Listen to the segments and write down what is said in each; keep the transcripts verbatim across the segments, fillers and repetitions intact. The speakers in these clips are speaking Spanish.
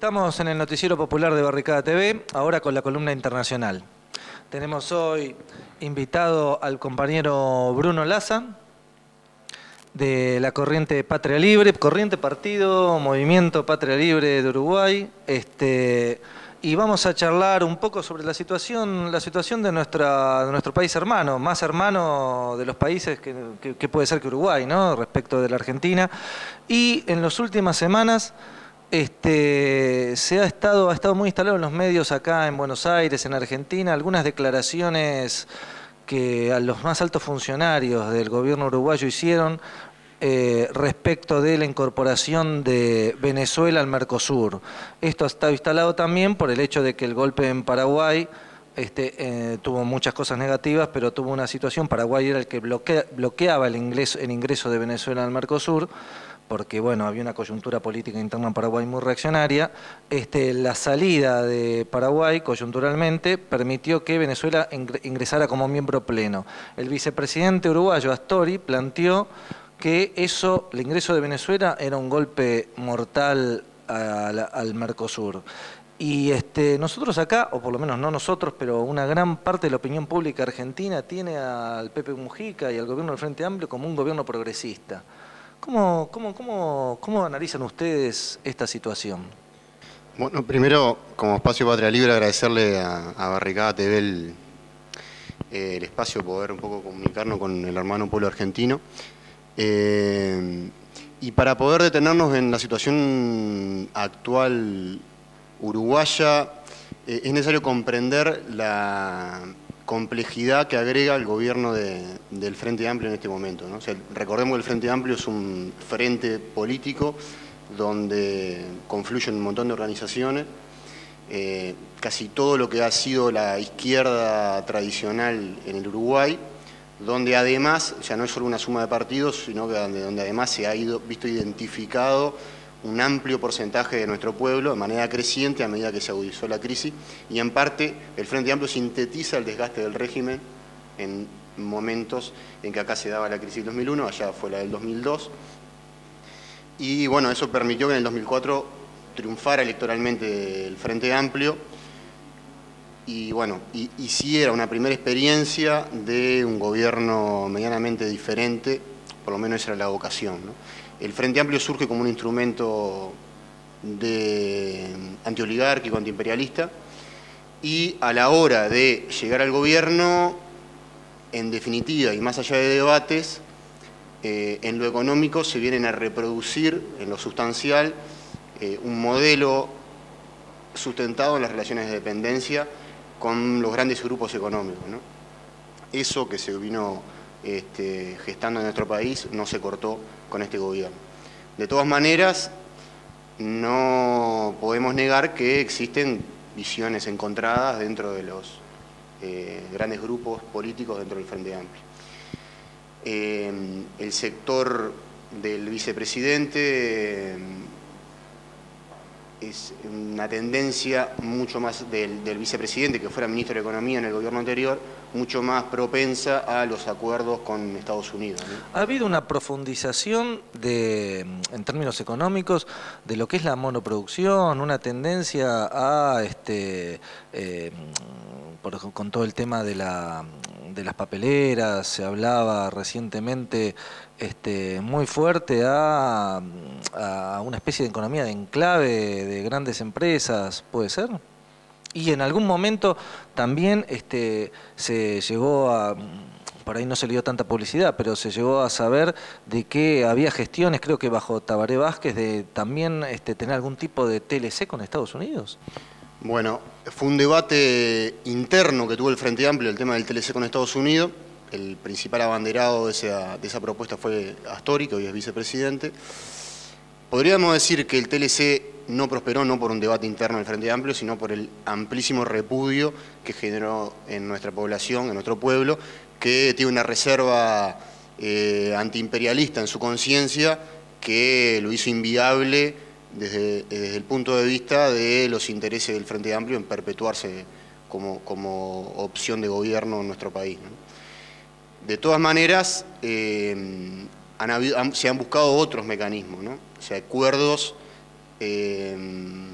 Estamos en el Noticiero Popular de Barricada T V, ahora con la columna internacional. Tenemos hoy invitado al compañero Bruno Laza, de la Corriente Patria Libre, Corriente Partido, Movimiento Patria Libre de Uruguay, este, y vamos a charlar un poco sobre la situación, la situación de, nuestra, de nuestro país hermano, más hermano de los países que, que, que puede ser que Uruguay, ¿no?, respecto de la Argentina. Y en las últimas semanas Este, se ha estado, ha estado muy instalado en los medios acá en Buenos Aires, en Argentina, algunas declaraciones que a los más altos funcionarios del gobierno uruguayo hicieron eh, respecto de la incorporación de Venezuela al Mercosur. Esto ha estado instalado también por el hecho de que el golpe en Paraguay este, eh, tuvo muchas cosas negativas, pero tuvo una situación. Paraguay era el que bloquea, bloqueaba el ingreso, el ingreso de Venezuela al Mercosur, porque bueno, había una coyuntura política interna en Paraguay muy reaccionaria. Este, la salida de Paraguay, coyunturalmente, permitió que Venezuela ingresara como miembro pleno. El vicepresidente uruguayo, Astori, planteó que eso, el ingreso de Venezuela, era un golpe mortal al, al Mercosur. Y este, nosotros acá, o por lo menos no nosotros, pero una gran parte de la opinión pública argentina tiene al Pepe Mujica y al gobierno del Frente Amplio como un gobierno progresista. ¿Cómo, cómo, cómo, cómo analizan ustedes esta situación? Bueno, primero, como Espacio Patria Libre, agradecerle a, a Barricada T V el, eh, el espacio, poder un poco comunicarnos con el hermano pueblo argentino. Eh, y para poder detenernos en la situación actual uruguaya, eh, es necesario comprender la complejidad que agrega el gobierno de, del Frente Amplio en este momento, ¿no? O sea, recordemos que el Frente Amplio es un frente político donde confluyen un montón de organizaciones, eh, casi todo lo que ha sido la izquierda tradicional en el Uruguay, donde además, ya no es solo una suma de partidos, sino que donde, donde además se ha ido, visto identificado un amplio porcentaje de nuestro pueblo de manera creciente a medida que se agudizó la crisis, y en parte el Frente Amplio sintetiza el desgaste del régimen en momentos en que acá se daba la crisis del dos mil uno, allá fue la del dos mil dos, y bueno, eso permitió que en el dos mil cuatro triunfara electoralmente el Frente Amplio, y bueno, y, y sí era una primera experiencia de un gobierno medianamente diferente, por lo menos esa era la vocación, ¿no? El Frente Amplio surge como un instrumento de antioligárquico, antiimperialista, y a la hora de llegar al gobierno, en definitiva, y más allá de debates, eh, en lo económico se vienen a reproducir, en lo sustancial, eh, un modelo sustentado en las relaciones de dependencia con los grandes grupos económicos, ¿no? Eso que se vino este, gestando en nuestro país no se cortó con este gobierno. De todas maneras, no podemos negar que existen visiones encontradas dentro de los eh, grandes grupos políticos dentro del Frente Amplio. Eh, el sector del vicepresidente eh, es una tendencia mucho más del, del vicepresidente, que fuera ministro de Economía en el gobierno anterior, mucho más propensa a los acuerdos con Estados Unidos, ¿no? Ha habido una profundización de, en términos económicos, de lo que es la monoproducción, una tendencia a, este, eh, por, con todo el tema de, la, de las papeleras, se hablaba recientemente este, muy fuerte a, a una especie de economía de enclave de grandes empresas, ¿puede ser? Y en algún momento también este, se llegó a, por ahí no se le dio tanta publicidad, pero se llegó a saber de que había gestiones, creo que bajo Tabaré Vázquez, de también este, tener algún tipo de T L C con Estados Unidos. Bueno, fue un debate interno que tuvo el Frente Amplio, el tema del T L C con Estados Unidos. El principal abanderado de esa, de esa propuesta fue Astori, que hoy es vicepresidente. Podríamos decir que el T L C no prosperó no por un debate interno del Frente Amplio, sino por el amplísimo repudio que generó en nuestra población, en nuestro pueblo, que tiene una reserva eh, antiimperialista en su conciencia que lo hizo inviable desde, desde el punto de vista de los intereses del Frente Amplio en perpetuarse como, como opción de gobierno en nuestro país, ¿no? De todas maneras, eh, han habido, han, se han buscado otros mecanismos, ¿no? O sea, acuerdos eh,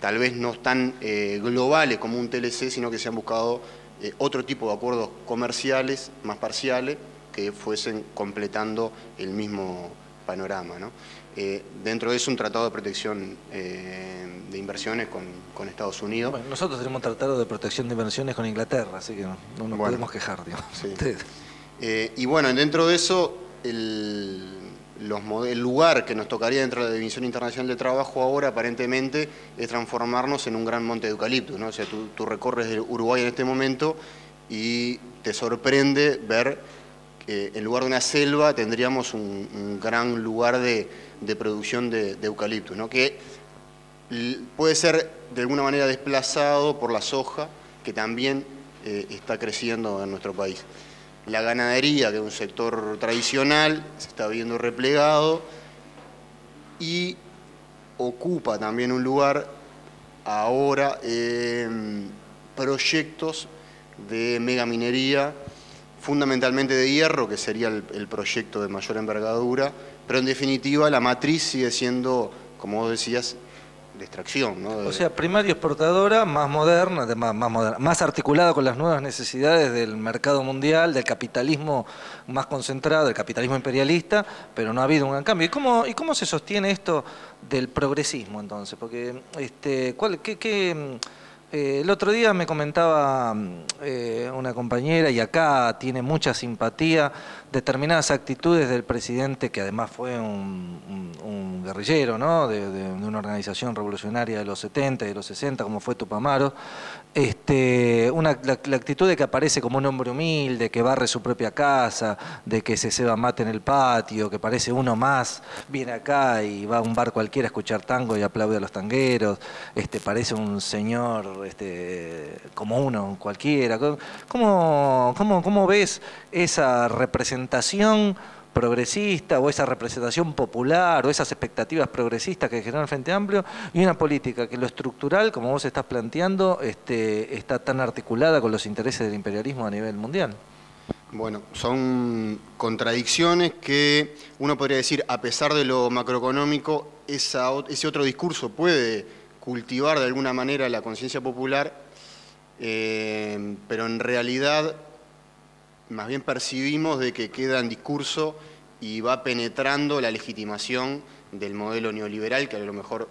tal vez no tan eh, globales como un T L C, sino que se han buscado eh, otro tipo de acuerdos comerciales más parciales que fuesen completando el mismo panorama, ¿no? Eh, dentro de eso un tratado de protección eh, de inversiones con, con Estados Unidos. Bueno, nosotros tenemos un tratado de protección de inversiones con Inglaterra, así que no, no nos bueno, podemos quejar, digamos. Sí. Eh, y bueno, dentro de eso, el, los, el lugar que nos tocaría dentro de la División Internacional de Trabajo ahora, aparentemente, es transformarnos en un gran monte de eucalipto, ¿no? O sea, tú, tú recorres Uruguay en este momento y te sorprende ver que en lugar de una selva tendríamos un, un gran lugar de, de producción de, de eucalipto, ¿no? Que puede ser de alguna manera desplazado por la soja, que también eh, está creciendo en nuestro país. La ganadería, que es un sector tradicional, se está viendo replegado y ocupa también un lugar ahora en proyectos de megaminería, fundamentalmente de hierro, que sería el, el proyecto de mayor envergadura, pero en definitiva la matriz sigue siendo, como vos decías, de extracción, ¿no? De... O sea, primaria exportadora más moderna, más, más moderna, más articulada con las nuevas necesidades del mercado mundial, del capitalismo más concentrado, del capitalismo imperialista, pero no ha habido un gran cambio. ¿Y cómo, y cómo se sostiene esto del progresismo entonces? Porque, este, ¿cuál, qué, qué, eh, el otro día me comentaba eh, una compañera, y acá tiene mucha simpatía, determinadas actitudes del presidente, que además fue un, un, un guerrillero, ¿no? de, de, de una organización revolucionaria de los setenta y de los sesenta, como fue Tupamaro, este, una, la, la actitud de que aparece como un hombre humilde, que barre su propia casa, de que se ceba mate en el patio, que parece uno más, viene acá y va a un bar cualquiera a escuchar tango y aplaude a los tangueros, este, parece un señor este, como uno cualquiera. ¿Cómo, cómo, cómo ves esa representación progresista o esa representación popular o esas expectativas progresistas que generó el Frente Amplio y una política que lo estructural, como vos estás planteando, este, está tan articulada con los intereses del imperialismo a nivel mundial? Bueno, son contradicciones que uno podría decir, a pesar de lo macroeconómico, esa, ese otro discurso puede cultivar de alguna manera la conciencia popular, eh, pero en realidad más bien percibimos de que queda en discurso y va penetrando la legitimación del modelo neoliberal que a lo mejor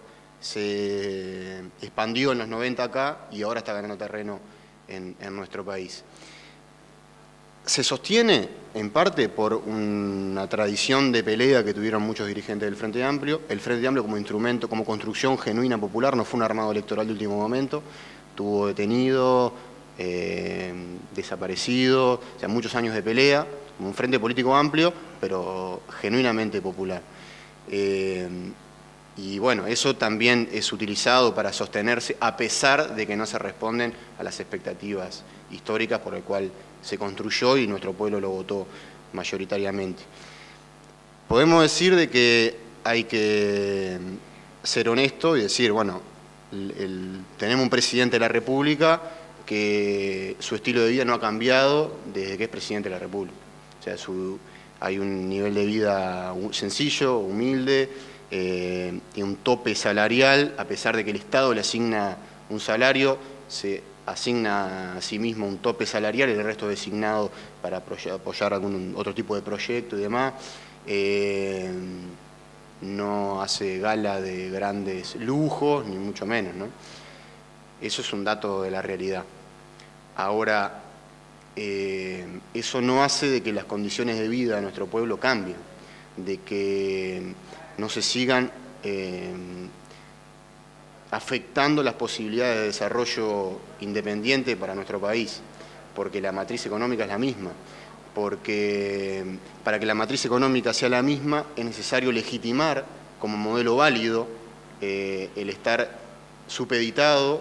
se expandió en los noventa acá y ahora está ganando terreno en, en nuestro país. Se sostiene en parte por una tradición de pelea que tuvieron muchos dirigentes del Frente Amplio. El Frente Amplio como instrumento, como construcción genuina popular, no fue un armado electoral de último momento, tuvo detenido, Eh, desaparecido, o sea, muchos años de pelea, un frente político amplio, pero genuinamente popular. Eh, y bueno, eso también es utilizado para sostenerse, a pesar de que no se responden a las expectativas históricas por el cual se construyó y nuestro pueblo lo votó mayoritariamente. Podemos decir de que hay que ser honesto y decir, bueno, el, el, tenemos un presidente de la República que su estilo de vida no ha cambiado desde que es presidente de la República. O sea, su, hay un nivel de vida sencillo, humilde, eh, y un tope salarial, a pesar de que el Estado le asigna un salario, se asigna a sí mismo un tope salarial y el resto designado para apoyar algún otro tipo de proyecto y demás. Eh, no hace gala de grandes lujos, ni mucho menos, ¿no? Eso es un dato de la realidad. Ahora, eh, eso no hace de que las condiciones de vida de nuestro pueblo cambien, de que no se sigan eh, afectando las posibilidades de desarrollo independiente para nuestro país, porque la matriz económica es la misma, porque para que la matriz económica sea la misma es necesario legitimar como modelo válido eh, el estar supeditado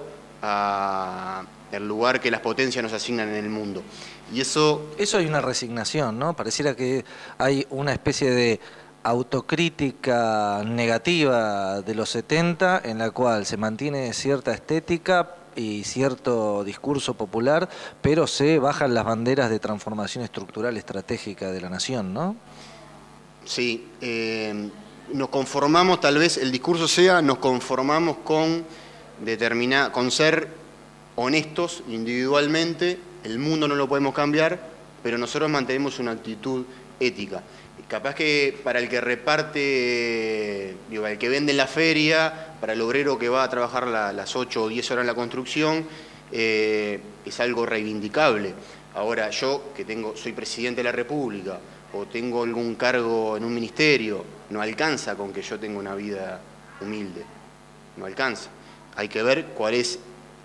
al lugar que las potencias nos asignan en el mundo. Y eso... Eso hay una resignación, ¿no? Pareciera que hay una especie de autocrítica negativa de los setenta en la cual se mantiene cierta estética y cierto discurso popular, pero se bajan las banderas de transformación estructural estratégica de la nación, ¿no? Sí, eh, nos conformamos, tal vez el discurso sea, nos conformamos con determinar, con ser honestos individualmente, el mundo no lo podemos cambiar, pero nosotros mantenemos una actitud ética. Capaz que para el que reparte, digo, para el que vende en la feria, para el obrero que va a trabajar la, las ocho o diez horas en la construcción, eh, es algo reivindicable. Ahora, yo que tengo, soy presidente de la República o tengo algún cargo en un ministerio, no alcanza con que yo tenga una vida humilde, no alcanza. Hay que ver cuál es,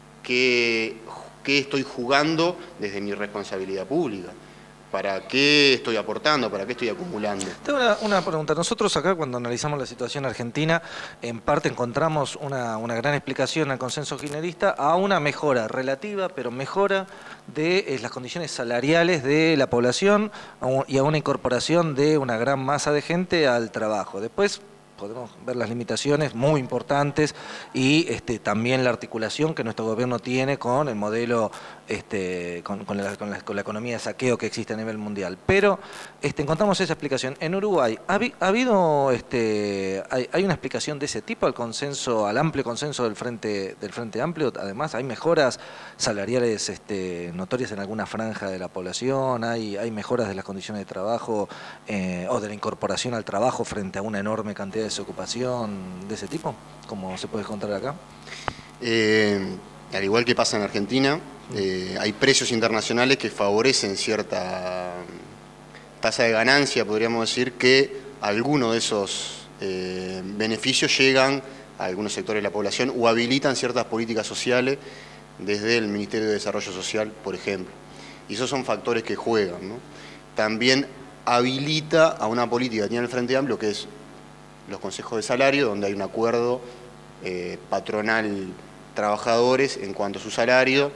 qué, qué estoy jugando desde mi responsabilidad pública. ¿Para qué estoy aportando? ¿Para qué estoy acumulando? Tengo una, una pregunta. Nosotros acá, cuando analizamos la situación argentina, en parte encontramos una, una gran explicación al consenso kirchnerista a una mejora relativa, pero mejora de eh, las condiciones salariales de la población y a una incorporación de una gran masa de gente al trabajo. Después podemos ver las limitaciones muy importantes y este, también la articulación que nuestro gobierno tiene con el modelo, este, con, con, la, con, la, con la economía de saqueo que existe a nivel mundial. Pero este, encontramos esa explicación. En Uruguay, ¿ha, ha habido, este, hay, hay una explicación de ese tipo al consenso, al amplio consenso del Frente, del Frente Amplio? Además, ¿hay mejoras salariales este, notorias en alguna franja de la población? ¿Hay, hay mejoras de las condiciones de trabajo eh, o de la incorporación al trabajo frente a una enorme cantidad de desocupación de ese tipo, como se puede encontrar acá? Eh, al igual que pasa en Argentina, eh, hay precios internacionales que favorecen cierta tasa de ganancia, podríamos decir, que algunos de esos eh, beneficios llegan a algunos sectores de la población o habilitan ciertas políticas sociales desde el Ministerio de Desarrollo Social, por ejemplo. Y esos son factores que juegan, ¿no? También habilita a una política que tiene el Frente Amplio, que es los consejos de salario, donde hay un acuerdo eh, patronal-trabajadores en cuanto a su salario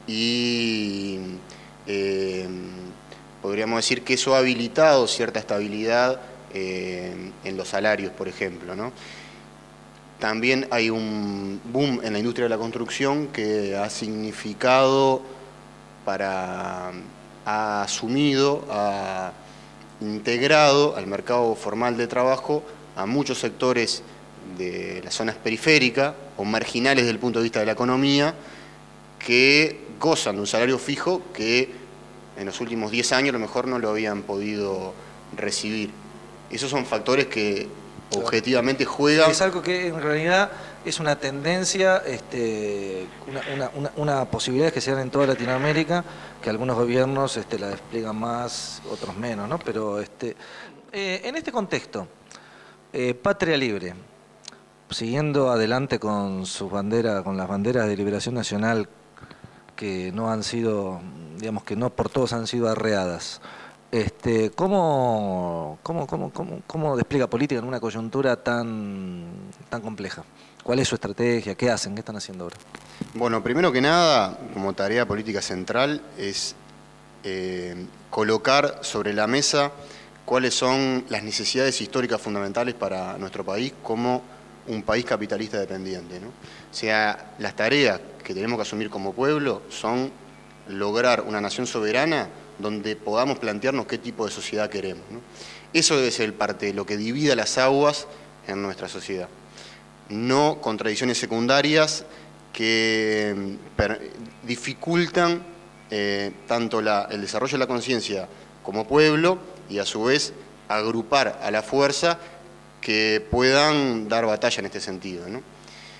y eh, podríamos decir que eso ha habilitado cierta estabilidad eh, en los salarios, por ejemplo, ¿no? También hay un boom en la industria de la construcción que ha significado para, ha asumido, ha integrado al mercado formal de trabajo a muchos sectores de las zonas periféricas o marginales desde el punto de vista de la economía que gozan de un salario fijo que en los últimos diez años a lo mejor no lo habían podido recibir. Esos son factores que objetivamente juegan. Es algo que en realidad es una tendencia, este, una, una, una, una posibilidad que se dan en toda Latinoamérica, que algunos gobiernos este, la despliegan más, otros menos, ¿no? Pero este, eh, en este contexto, Eh, Patria Libre, siguiendo adelante con sus banderas, con las banderas de Liberación Nacional que no han sido, digamos que no por todos han sido arreadas, este, ¿cómo, cómo, cómo, cómo, cómo despliega política en una coyuntura tan, tan compleja? ¿Cuál es su estrategia? ¿Qué hacen? ¿Qué están haciendo ahora? Bueno, primero que nada, como tarea política central, es eh, colocar sobre la mesa cuáles son las necesidades históricas fundamentales para nuestro país como un país capitalista dependiente, ¿no? O sea, las tareas que tenemos que asumir como pueblo son lograr una nación soberana donde podamos plantearnos qué tipo de sociedad queremos, ¿no? Eso debe ser parte de lo que divida las aguas en nuestra sociedad. No contradicciones secundarias que per, dificultan eh, tanto la, el desarrollo de la conciencia como pueblo y a su vez agrupar a la fuerza que puedan dar batalla en este sentido, ¿no?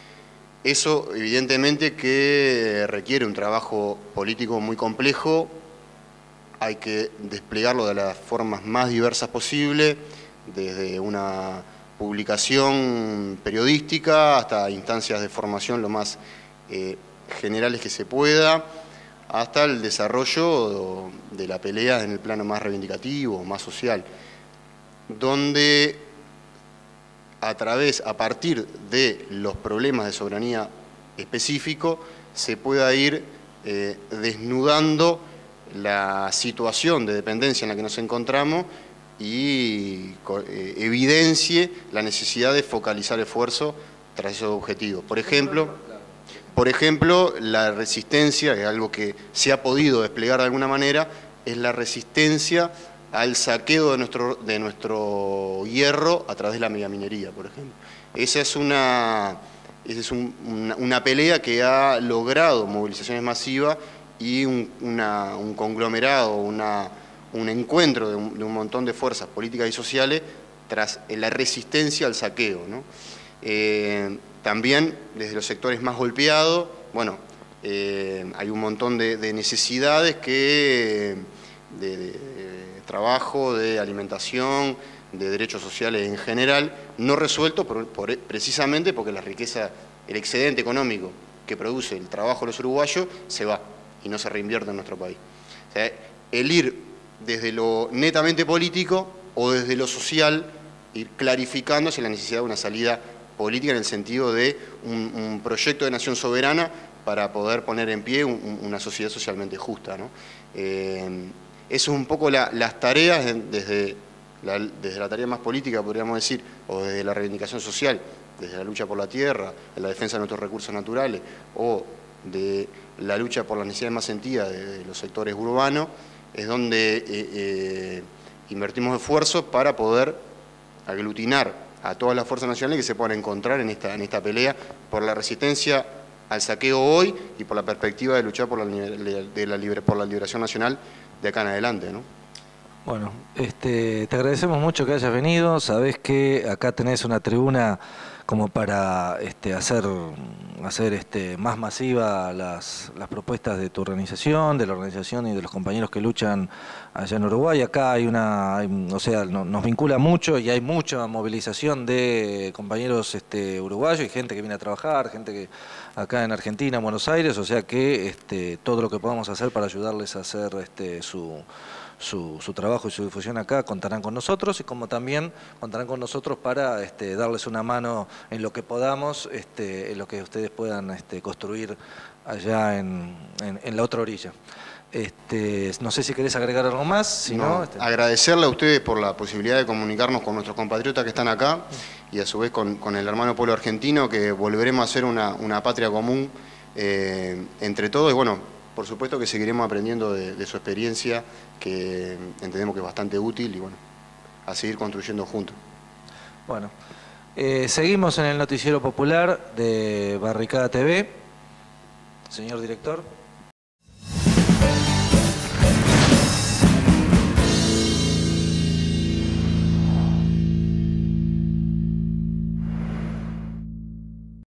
Eso evidentemente que requiere un trabajo político muy complejo, hay que desplegarlo de las formas más diversas posible, desde una publicación periodística hasta instancias de formación lo más eh, generales que se pueda, hasta el desarrollo de la pelea en el plano más reivindicativo, más social, donde a través, a partir de los problemas de soberanía específico, se pueda ir eh, desnudando la situación de dependencia en la que nos encontramos y eh, evidencie la necesidad de focalizar esfuerzo tras esos objetivos. Por ejemplo, Por ejemplo, la resistencia, que es algo que se ha podido desplegar de alguna manera, es la resistencia al saqueo de nuestro, de nuestro hierro a través de la megaminería, por ejemplo. Esa es una, esa es un, una, una pelea que ha logrado movilizaciones masivas y un, una, un conglomerado, una, un encuentro de un, de un montón de fuerzas políticas y sociales tras la resistencia al saqueo, ¿no? Eh, también desde los sectores más golpeados, bueno, eh, hay un montón de, de necesidades que, de, de, de trabajo, de alimentación, de derechos sociales en general, no resueltos por, por, precisamente porque la riqueza, el excedente económico que produce el trabajo de los uruguayos se va y no se reinvierte en nuestro país. O sea, el ir desde lo netamente político o desde lo social, ir clarificándose la necesidad de una salida política en el sentido de un, un proyecto de nación soberana para poder poner en pie un, una sociedad socialmente justa, ¿no? Eh, eso es un poco la, las tareas desde la, desde la tarea más política, podríamos decir, o desde la reivindicación social, desde la lucha por la tierra, la defensa de nuestros recursos naturales, o de la lucha por las necesidades más sentidas de, de los sectores urbanos, es donde eh, eh, invertimos esfuerzos para poder aglutinar a todas las fuerzas nacionales que se puedan encontrar en esta, en esta pelea por la resistencia al saqueo hoy y por la perspectiva de luchar por la, de la, libre, por la liberación nacional de acá en adelante, ¿no? Bueno, este, te agradecemos mucho que hayas venido. Sabés que acá tenés una tribuna como para este, hacer, hacer este, más masiva las, las propuestas de tu organización, de la organización y de los compañeros que luchan allá en Uruguay. Acá hay una, hay, o sea, no, nos vincula mucho y hay mucha movilización de compañeros este, uruguayos y gente que viene a trabajar, gente que acá en Argentina, en Buenos Aires, o sea que este, todo lo que podamos hacer para ayudarles a hacer este, su... Su, su trabajo y su difusión acá, contarán con nosotros y como también contarán con nosotros para este, darles una mano en lo que podamos, este, en lo que ustedes puedan este, construir allá en, en, en la otra orilla. Este, no sé si querés agregar algo más. Si no, no este... Agradecerle a ustedes por la posibilidad de comunicarnos con nuestros compatriotas que están acá y a su vez con, con el hermano pueblo argentino, que volveremos a hacer una, una patria común eh, entre todos y bueno, por supuesto que seguiremos aprendiendo de, de su experiencia, que entendemos que es bastante útil y bueno, a seguir construyendo juntos. Bueno, eh, seguimos en el noticiero popular de Barricada T V. Señor director.